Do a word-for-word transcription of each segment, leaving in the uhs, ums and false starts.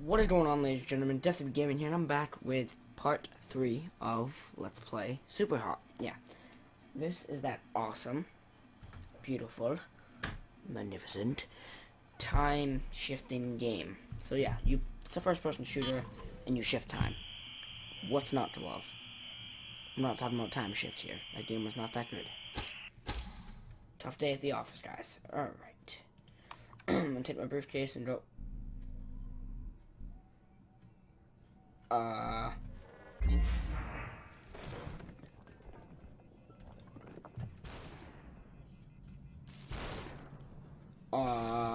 What is going on, ladies and gentlemen? Deathly Gaming here, and I'm back with part three of Let's Play Super Hot. Yeah, this is that awesome, beautiful, magnificent, time-shifting game. So yeah, you it's a first-person shooter, and you shift time. What's not to love? I'm not talking about time shift here. That game was not that good. Tough day at the office, guys. Alright. I'm gonna take my briefcase and go... Uh... Uh...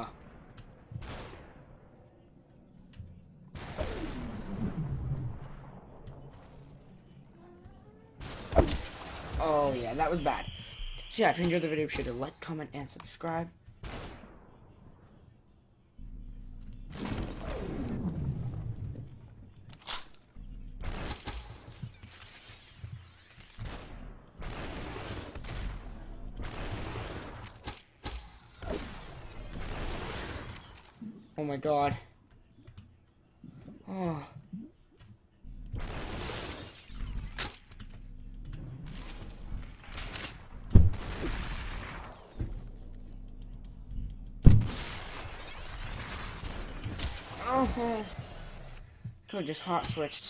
Oh yeah, that was bad. So yeah, if you enjoyed the video, be sure to like, comment, and subscribe. Oh my god. Oh. Oh. Could have just hot switched.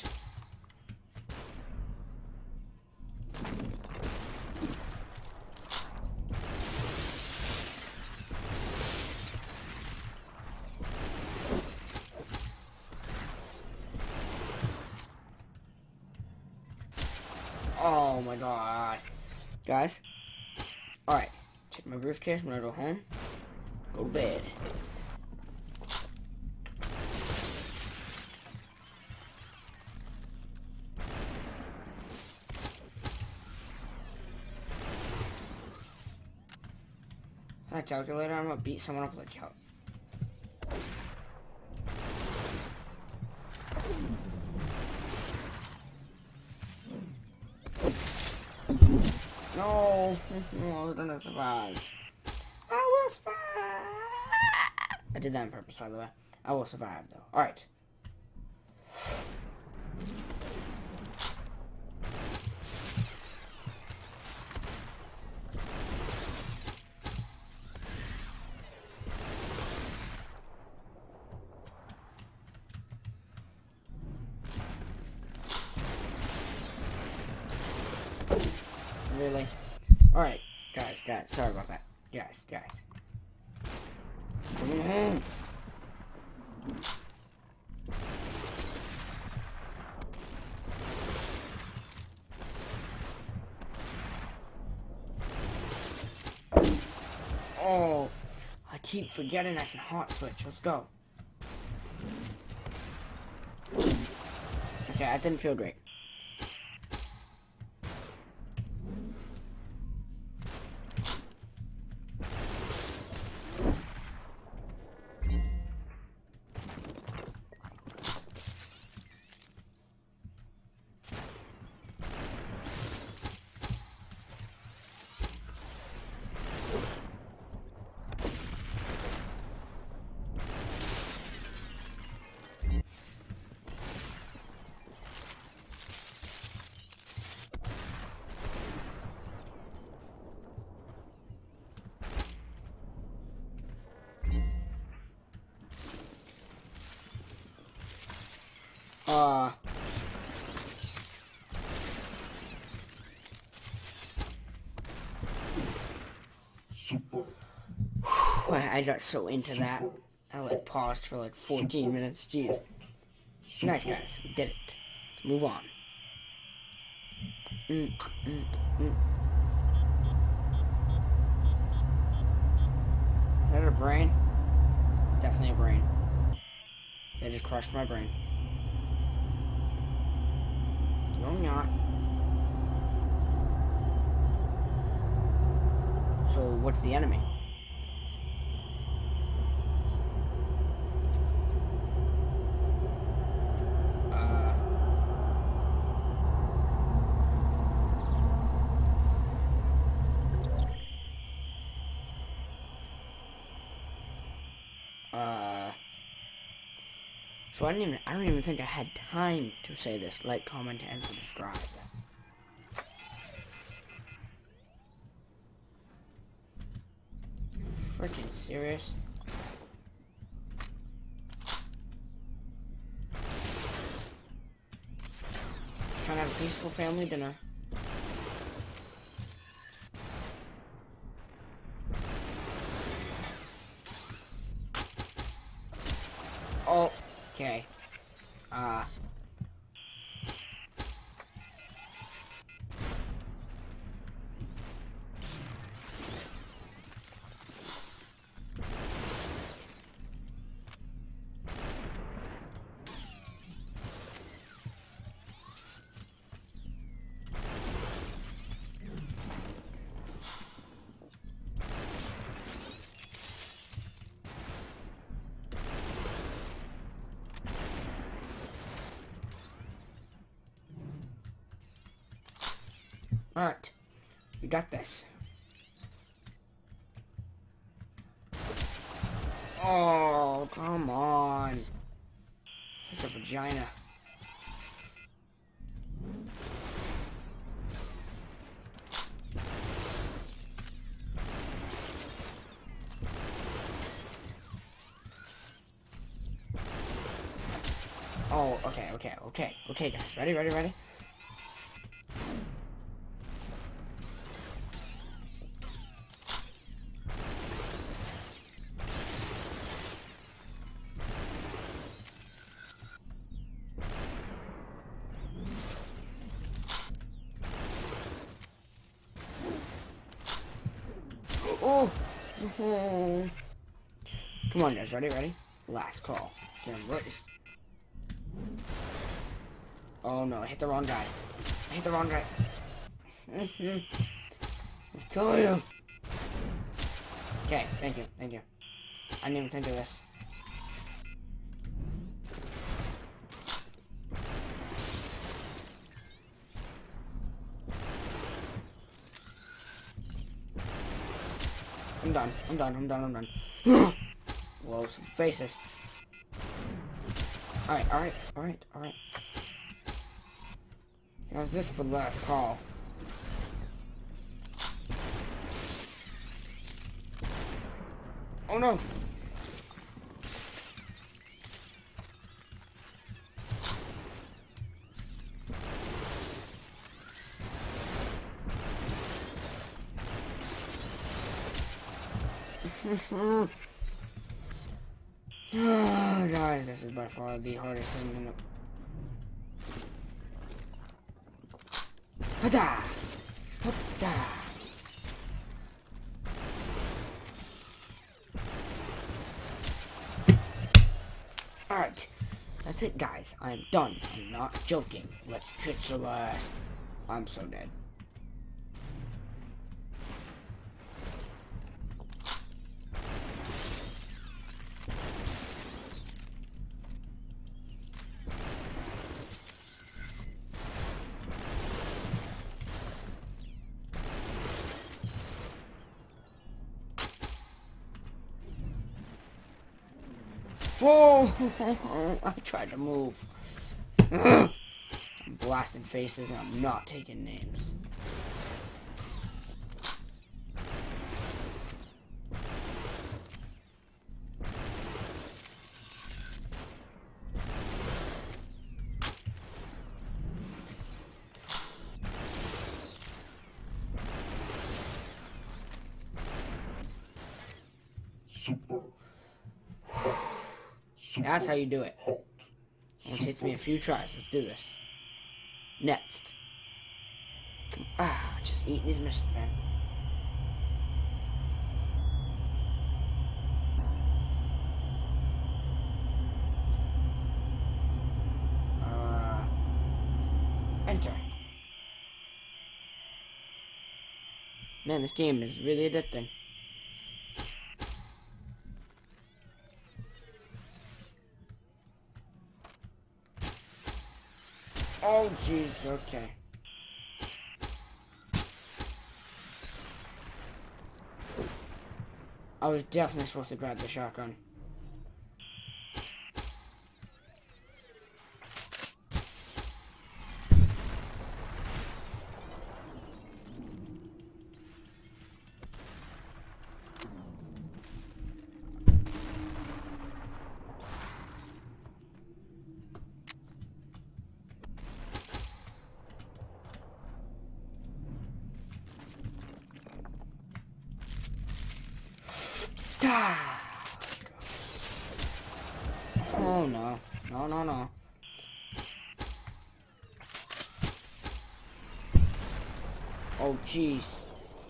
Oh my god. Guys. Alright. Check my briefcase. I'm gonna go home. Go to bed. That calculator, I'm gonna beat someone up with a cal. No, no, I was gonna survive. I will survive. I did that on purpose, by the way. I will survive, though. Alright. Really? Alright, guys, guys, sorry about that. Guys, guys. Coming home. Oh, I keep forgetting I can hot switch. Let's go. Okay, that didn't feel great. Uh... Super. I got so into that. I like paused for like fourteen minutes. Jeez. Nice, guys. We did it. Let's move on. Mm, mm, mm. Is that a brain? Definitely a brain. They just crushed my brain. No, I'm not. So, what's the enemy? Uh... Uh... So I didn't even, I don't even think I had time to say this. Like, comment, and subscribe. Freaking serious? Just trying to have a peaceful family dinner. Oh, okay. Uh. Alright. You got this. Oh, come on. Such a vagina. Oh, okay, okay, okay. Okay, guys. Ready, ready, ready? Oh! Oh. Come on, guys. Ready? Ready? Last call. Damn right. Oh no! I hit the wrong guy. I hit the wrong guy. I'm killing him. Okay. Thank you. Thank you. I didn't even think of this. I'm done. I'm done. I'm done. I'm done. Whoa, some faces. Alright, alright, alright, alright. How's this for the last call? Oh no! Oh, guys, this is by far the hardest thing in the... Hada! Hada! Alright, that's it, guys. I'm done. I'm not joking. Let's jitsu ass. I'm so dead. Whoa! I tried to move. I'm blasting faces and I'm not taking names. Super. That's how you do it. It takes me a few tries. Let's do this. Next. Ah, just eat these missions, man. Uh, enter. Man, this game is really addicting. Oh, jeez, okay. I was definitely supposed to grab the shotgun. Ta! Oh no. No, no, no. Oh, jeez.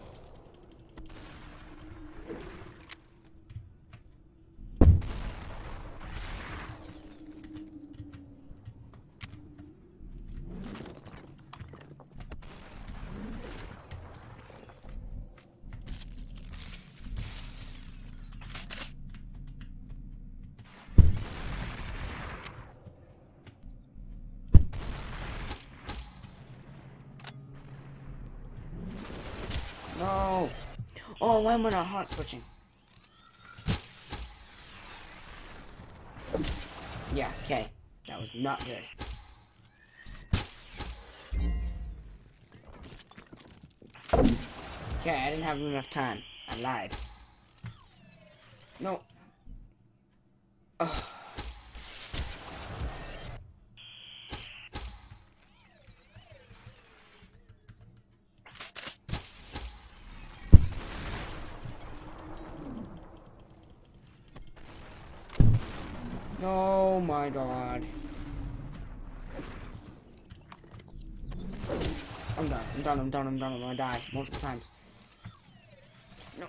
No. Oh, why am I not hot switching? Yeah, okay. That was not good. Okay, I didn't have enough time. I lied. No. Ugh. Oh my god. I'm done. I'm done. I'm done. I'm done. I'm gonna die multiple times. No.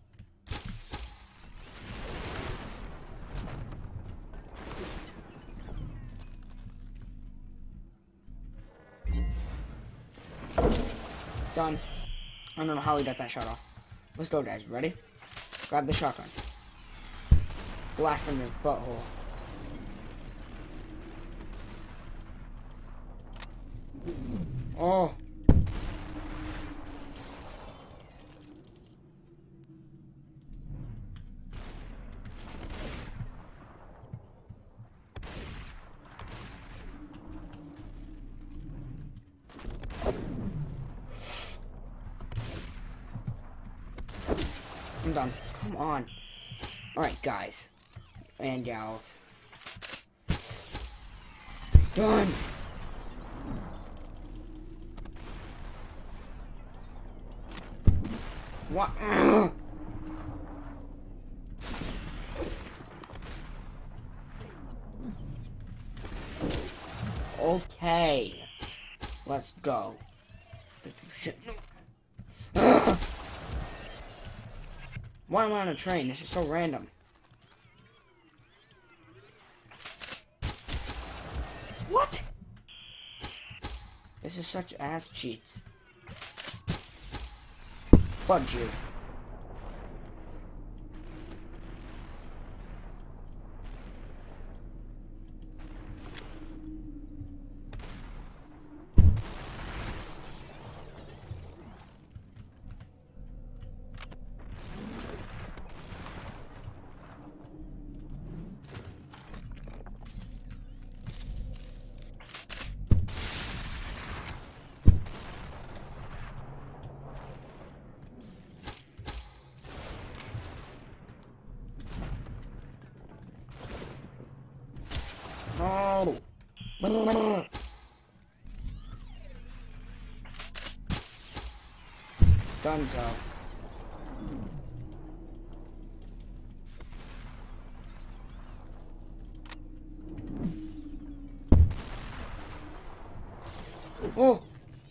Done. I don't know how he got that shot off. Let's go, guys. Ready? Grab the shotgun. Blast him in his butthole. Oh. I'm done. Come on. Alright, guys. And gals. Done. What? Ugh. Okay. Let's go. Shit. Ugh. Why am I on a train? This is so random. What? This is such ass cheats. Fudge you. No. Dunzo. Oh.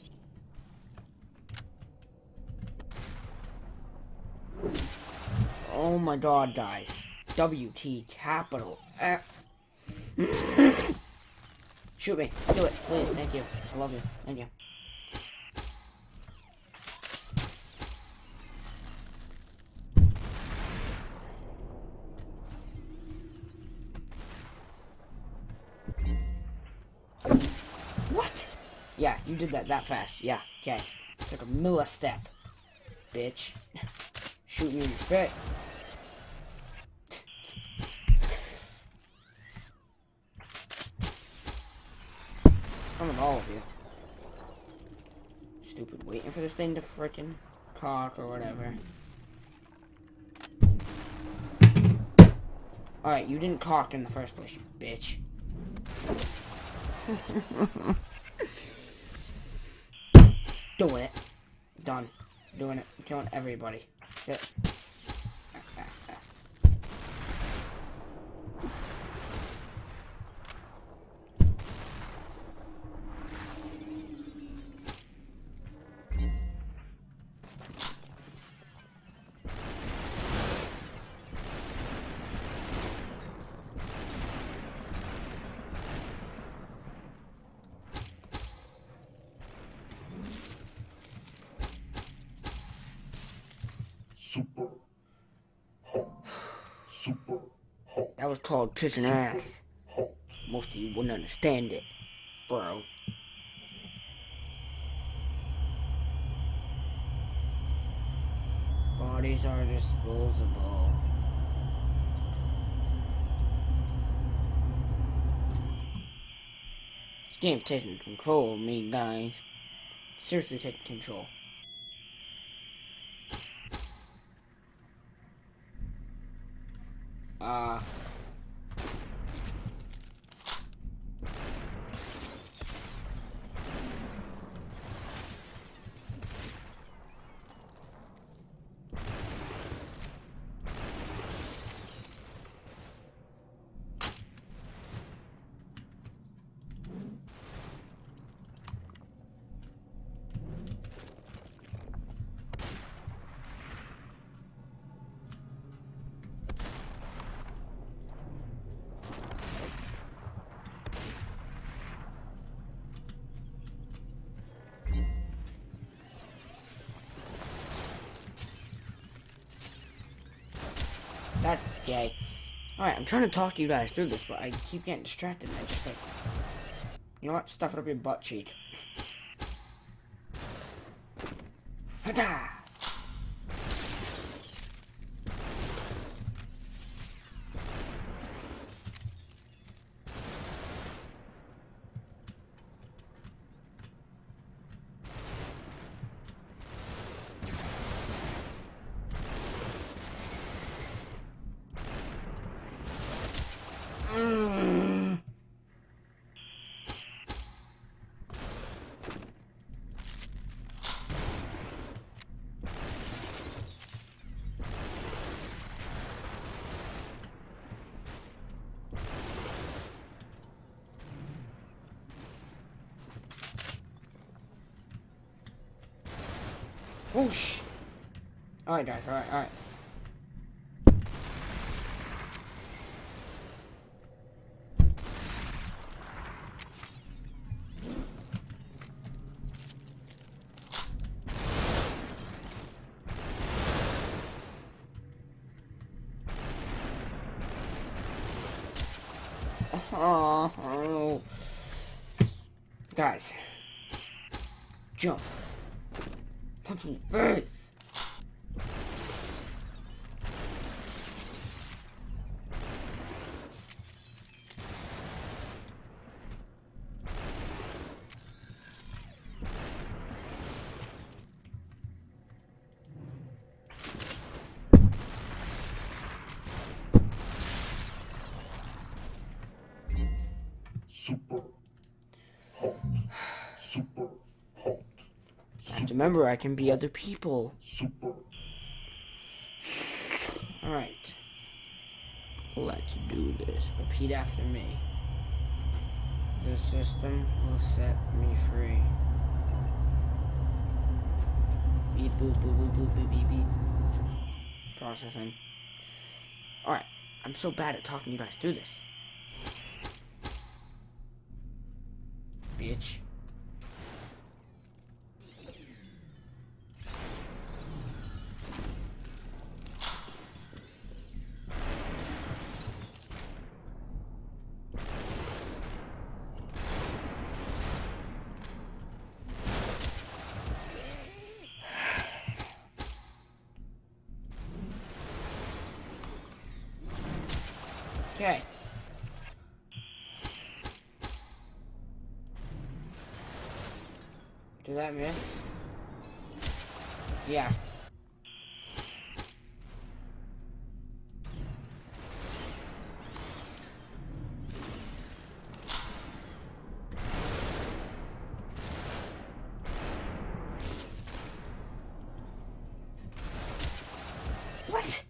Oh my god, guys. W T capital F. Shoot me. Do it, please. Thank you. I love you. Thank you. What? Yeah, you did that that fast. Yeah, okay. Took a millistep. Bitch. Shoot me in your face. I'm with all of you. Stupid, waiting for this thing to frickin' cock or whatever. Alright, you didn't cock in the first place, you bitch. Doing it. Done. Doing it. Killing everybody. That's it. Super hot. Super hot. That was called kicking ass. Most of you wouldn't understand it, bro. Bodies are disposable. This game's taking control of me, guys. Seriously taking control. Uh... That's gay. Alright, I'm trying to talk you guys through this, but I keep getting distracted and I just like... You know what? Stuff it up your butt cheek. Ha-da! Mm. Whoosh! Alright guys, alright, alright. Oh, oh. Guys, jump, punch in the face. Super hot. Super hot. I have to remember I can be other people. Super. Alright. Let's do this. Repeat after me. The system will set me free. Beep boop boop boop boop beep beep beep. Processing. Alright. I'm so bad at talking you guys through this. Bitch. Okay. Did that miss? Yeah. What?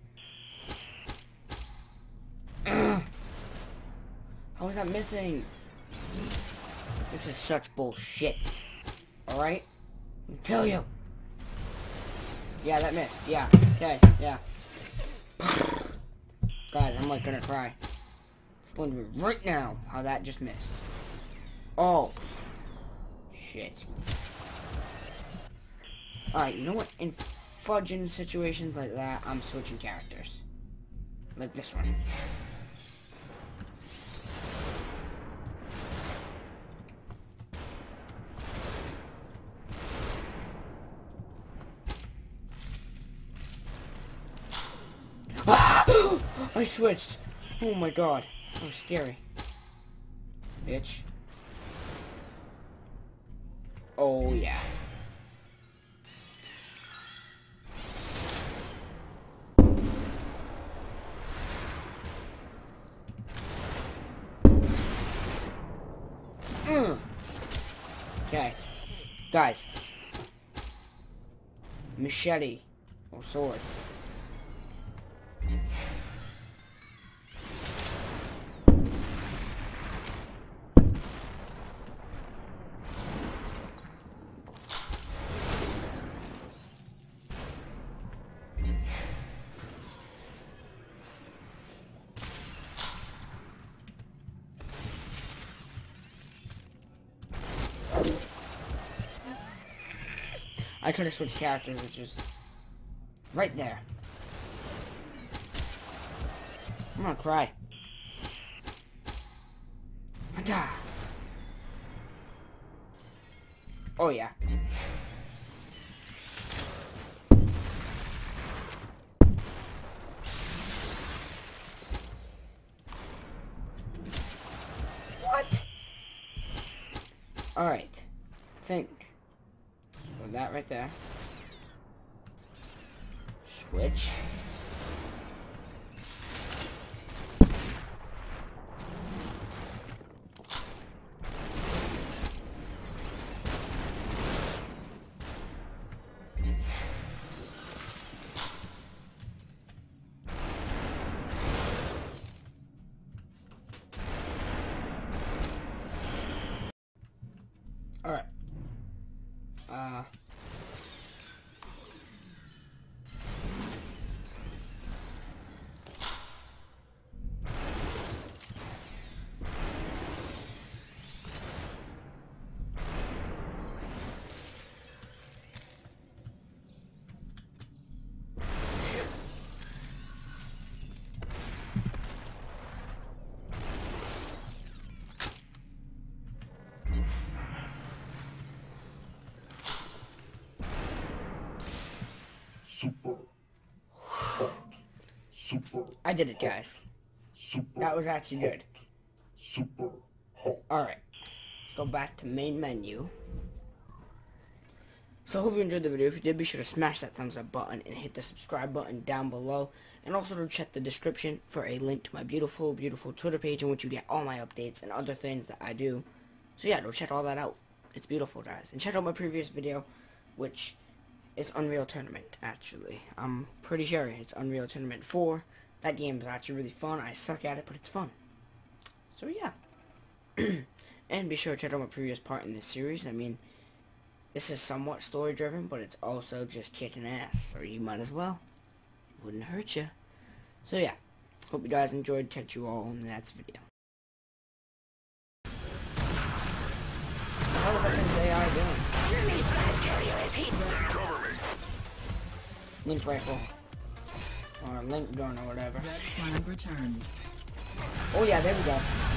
Ugh. How was that missing? This is such bullshit. Alright? I'll kill you. Yeah, that missed. Yeah. Okay. Yeah. Guys, I'm like gonna cry. Explain to me right now how that just missed. Oh. Shit. Alright, you know what? In fudge in situations like that, I'm switching characters. Like this one. I switched. Oh my god. That was scary. Bitch. Oh yeah. Mm. Okay. Guys. Machete. Or sword. I could have switched characters, which is right there. I'm gonna cry. Hada. Oh yeah. What? All right. Think. Put that right there. Switch. All right. Uh. Super hot. Super. I did it, guys. Super. That was actually good. Super hot. Alright. Let's go back to main menu. So I hope you enjoyed the video. If you did, be sure to smash that thumbs up button and hit the subscribe button down below. And also to check the description for a link to my beautiful, beautiful Twitter page in which you get all my updates and other things that I do. So yeah, go check all that out. It's beautiful, guys. And check out my previous video, which is Unreal Tournament, actually. I'm pretty sure it's Unreal Tournament four. That game is actually really fun. I suck at it, but it's fun. So yeah. And be sure to check out my previous part in this series. I mean, this is somewhat story driven, but it's also just kicking ass. So you might as well. It wouldn't hurt you. So yeah. Hope you guys enjoyed. Catch you all in the next video. What the hell is that thing's A I doing? Link rifle. Or link gun or whatever. Red flag returned. Oh yeah, there we go.